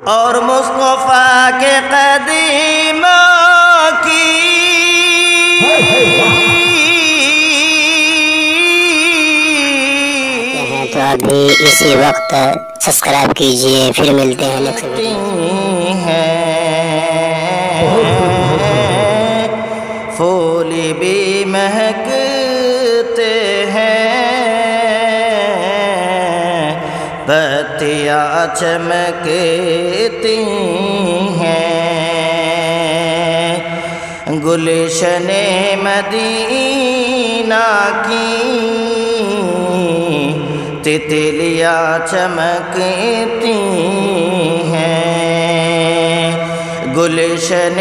اور مصطفیٰ کے قدیموں کی تو آپ بھی اسی وقت سبسکرائب کیجئے، پھر ملتے ہیں نیکسٹ ویڈیو۔ پھول بھی مہکتے ہیں، پتیاں چمکتی ہیں، گلشن مدینہ کی تتلیاں چمکتی ہیں، گلشن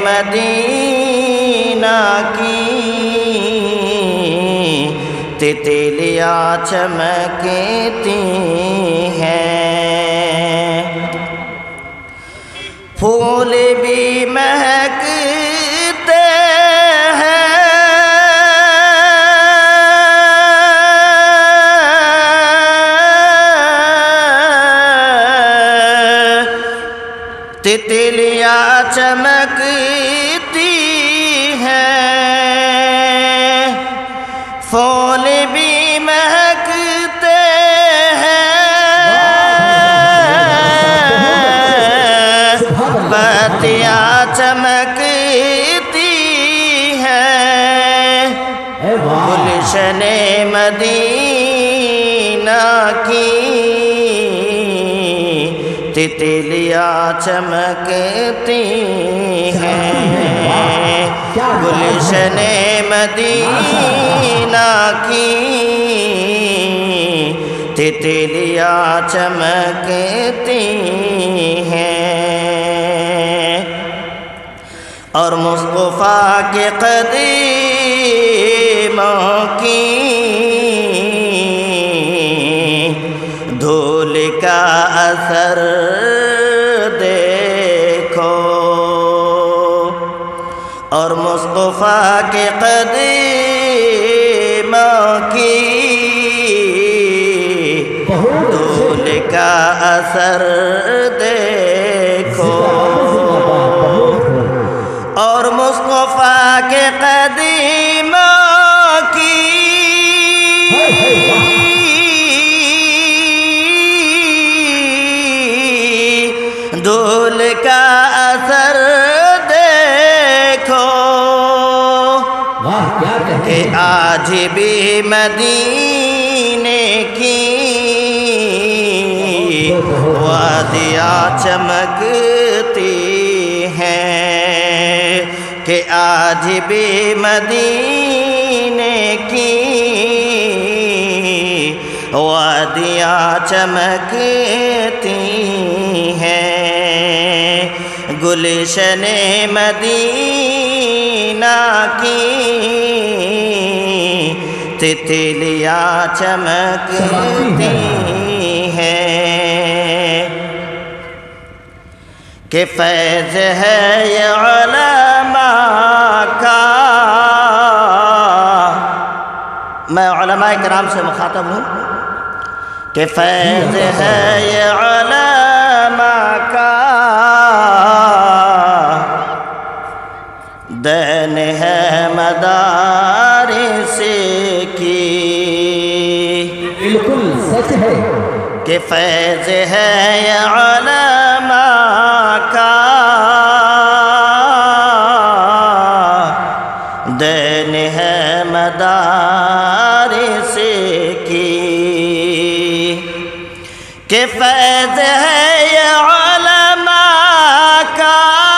مدینہ کی تتلیاں چمکتی ہیں، پھول بھی مہکتے ہیں، تتلیاں چمکتی ہیں، پھول بھی مہکتے ہیں، پتیاں چمکتی ہیں، گلشن مدینہ کی تتلیاں چمکتی ہیں، گلشن مدینہ کی تتلیاں چمکتی ہیں، اور مصطفیٰ کے قدیموں کی دھول کا اثر دیکھو، اور مصطفیٰ کے قدیموں کی دھول کا اثر دیکھو، اور مصطفیٰ کے قدیموں کی دھول کا اثر دیکھو، کہ آج بھی مدینے کی وادیاں چمکتی ہیں، کہ آج بھی مدینے کی وادیاں چمکتی ہیں، گلشن مدینہ کی تتلیاں چمکتی ہیں، کہ فیض ہے یہ علماء کا، میں علماء کرام سے مخاطب ہوں، کہ فیض ہے یہ علماء کا، دین ہے مدارس کی، بالکل سچ ہے، کہ فیض ہے یہ علماء کا، دین ہے مدارس کی، کہ فیض ہے یہ علماء کا،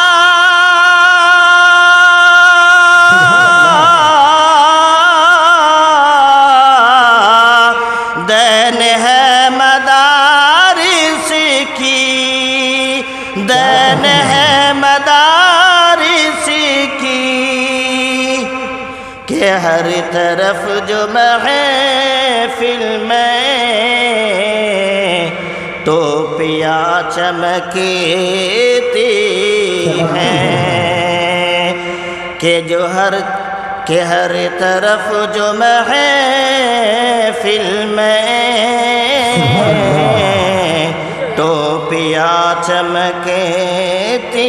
دین ہے مدارس کی، دین ہے مدارس کی، کہ ہر طرف جو محفل میں ٹوپیاں چمکتی ہیں، کہ جو ہر طرف جو محفل میں ٹوپیاں پیا چمکتی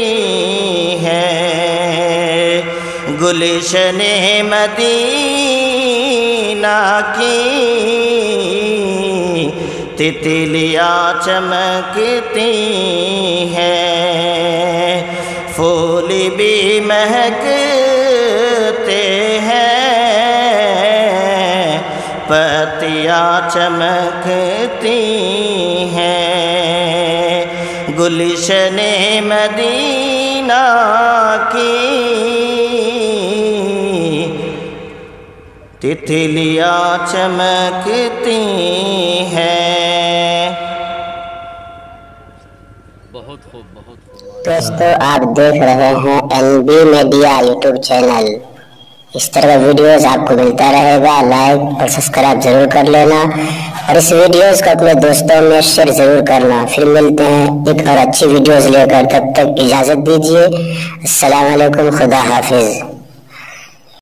ہیں گلشن مدینہ کی تتلیاں چمکتی ہیں پھول بھی مہکتے ہیں پتیاں چمکتی ہیں گلشن مدینہ کی تتلیاں چمکتی ہیں۔ بہت خوب بہت خوب۔ دوستو آپ دیکھ رہے ہیں NB میڈیا یوٹیوب چینل۔ اس طرح کا ویڈیوز آپ کو ملتا رہے گا، لائک اور سبسکرائب ضرور کر لینا اور اس ویڈیوز کو اپنے دوستوں میں شیئر ضرور کرنا۔ پھر ملتے ہیں ایک اور اچھی ویڈیوز لے کر، تب تک اجازت دیجیے۔ السلام علیکم، خدا حافظ۔